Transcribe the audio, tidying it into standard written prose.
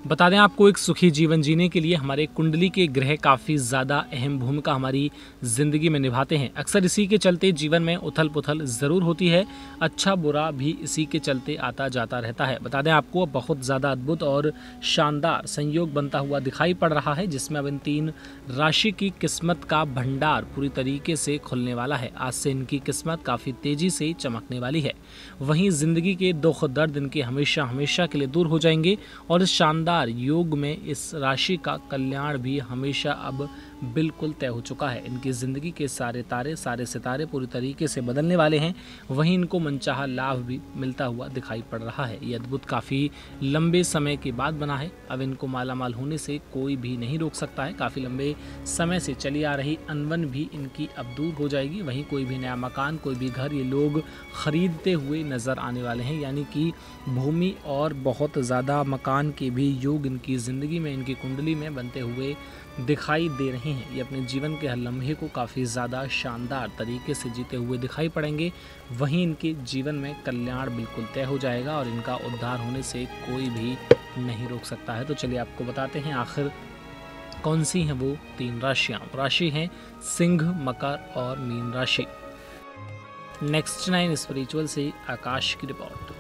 बता दें आपको, एक सुखी जीवन जीने के लिए हमारे कुंडली के ग्रह काफ़ी ज़्यादा अहम भूमिका हमारी ज़िंदगी में निभाते हैं। अक्सर इसी के चलते जीवन में उथल पुथल ज़रूर होती है, अच्छा बुरा भी इसी के चलते आता जाता रहता है। बता दें आपको, बहुत ज़्यादा अद्भुत और शानदार संयोग बनता हुआ दिखाई पड़ रहा है, जिसमें अब इन 3 राशि की किस्मत का भंडार पूरी तरीके से खुलने वाला है। आज से इनकी किस्मत काफ़ी तेज़ी से चमकने वाली है। वहीं ज़िंदगी के दुख दर्द इनके हमेशा हमेशा के लिए दूर हो जाएंगे और इस शानदार योग में इस राशि का कल्याण भी हमेशा अब बिल्कुल तय हो चुका है। इनकी ज़िंदगी के सारे तारे, सारे सितारे पूरी तरीके से बदलने वाले हैं। वहीं इनको मनचाहा लाभ भी मिलता हुआ दिखाई पड़ रहा है। ये अद्भुत काफ़ी लंबे समय के बाद बना है। अब इनको मालामाल होने से कोई भी नहीं रोक सकता है। काफ़ी लंबे समय से चली आ रही अनबन भी इनकी अब दूर हो जाएगी। वहीं कोई भी नया मकान, कोई भी घर ये लोग खरीदते हुए नज़र आने वाले हैं, यानी कि भूमि और बहुत ज़्यादा मकान के भी योग इनकी ज़िंदगी में, इनकी कुंडली में बनते हुए दिखाई दे रहे हैं। ये अपने जीवन के हर लम्हे को काफ़ी ज़्यादा शानदार तरीके से जीते हुए दिखाई पड़ेंगे। वहीं इनके जीवन में कल्याण बिल्कुल तय हो जाएगा और इनका उद्धार होने से कोई भी नहीं रोक सकता है। तो चलिए आपको बताते हैं आखिर कौन सी हैं वो 3 राशियाँ। राशि हैं सिंह, मकर और मीन राशि। नेक्स्ट 9 स्पिरिचुअल से आकाश की रिपोर्ट।